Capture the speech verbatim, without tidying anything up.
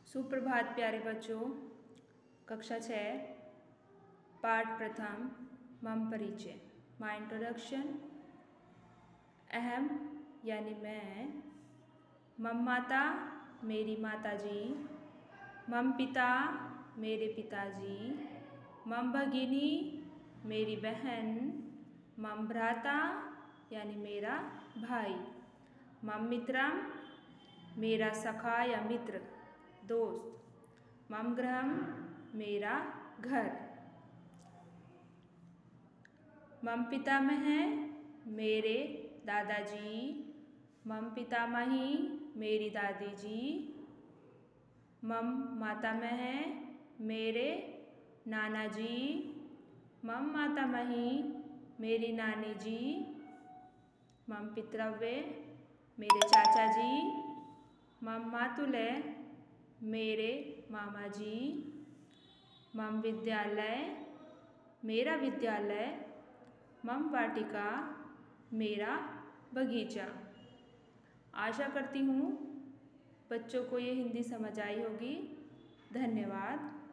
सुप्रभात प्यारे बच्चों। कक्षा छः पाठ प्रथम मम परिचय माय इंट्रोडक्शन। अहम यानी मैं, मम माता मेरी माता जी, मम पिता मेरे पिताजी, मम भगिनी मेरी बहन, मम भ्राता यानी मेरा भाई, मम मित्रम मेरा सखा या मित्र दोस्त, मम गृहम मेरा घर, मम पितामह मेरे दादाजी, मम पितामही मेरी दादी जी, मम मातामह मेरे नाना जी, मम मातामही मेरी नानी जी, मम पितृव्य मेरे चाचा जी, मम मातुलय मेरे मामा जी, मम विद्यालय मेरा विद्यालय, मम वाटिका मेरा बगीचा। आशा करती हूँ बच्चों को ये हिंदी समझ आई होगी। धन्यवाद।